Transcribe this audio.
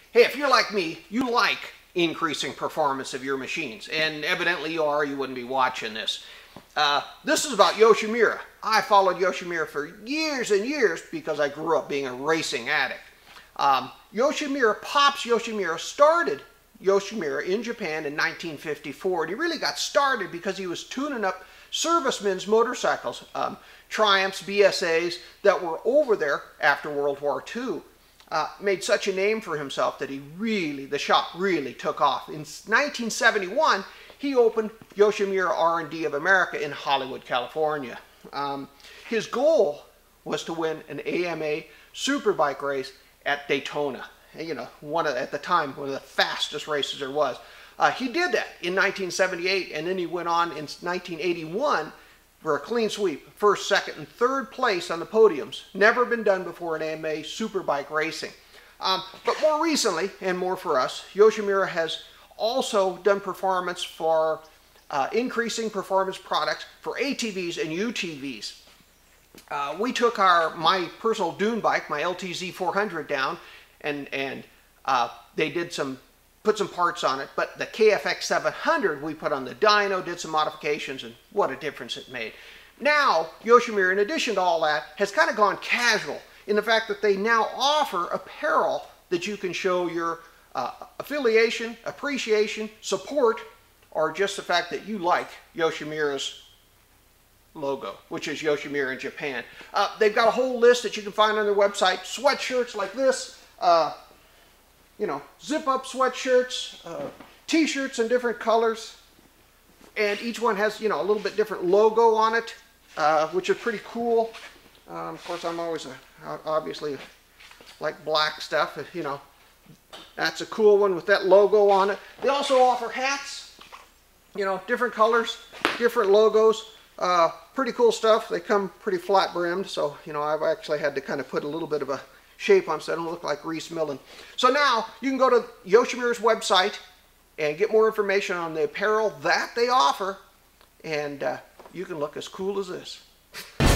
Hey, if you're like me, you like increasing performance of your machines, and evidently you are, you wouldn't be watching this. This is about Yoshimura. I followed Yoshimura for years and years because I grew up being a racing addict. Pops Yoshimura started Yoshimura in Japan in 1954, and he really got started because he was tuning up servicemen's motorcycles, Triumphs, BSAs, that were over there after World War II. Made such a name for himself that the shop really took off. In 1971, he opened Yoshimura R&D of America in Hollywood, California. His goal was to win an AMA superbike race at Daytona. You know, at the time, one of the fastest races there was. He did that in 1978, and then he went on in 1981 for a clean sweep, first, second, and third place on the podiums. Never been done before in AMA superbike racing. But more recently, and more for us, Yoshimura has also done performance for increasing performance products for ATVs and UTVs. We took my personal dune bike, my LTZ 400 down, and they put some parts on it, but the KFX 700 we put on the dyno, did some modifications, and what a difference it made. Now, Yoshimura, in addition to all that, has kind of gone casual in the fact that they now offer apparel that you can show your affiliation, appreciation, support, or just the fact that you like Yoshimura's logo, which is Yoshimura in Japan. They've got a whole list that you can find on their website. Sweatshirts like this, you know, zip-up sweatshirts, t-shirts in different colors, and each one has, you know, a little bit different logo on it, which is pretty cool. Of course, I'm always obviously like black stuff, you know. That's a cool one with that logo on it. They also offer hats, you know, different colors, different logos. Pretty cool stuff. They come pretty flat brimmed, so, you know, I've actually had to kind of put a little bit of a shape on so I don't look like Reese Millen. So now you can go to Yoshimura's website and get more information on the apparel that they offer, and you can look as cool as this.